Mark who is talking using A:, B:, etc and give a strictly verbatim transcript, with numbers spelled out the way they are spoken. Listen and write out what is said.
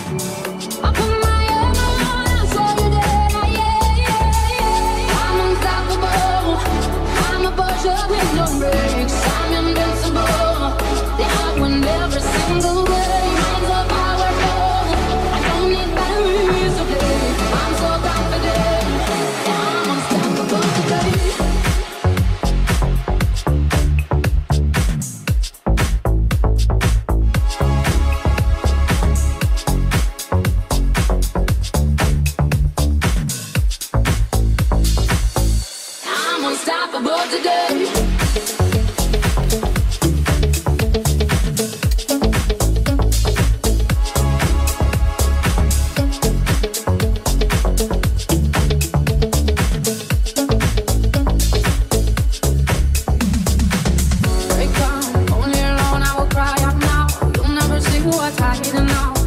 A: Break down, only alone I will cry out now. You'll never see what's hiding now.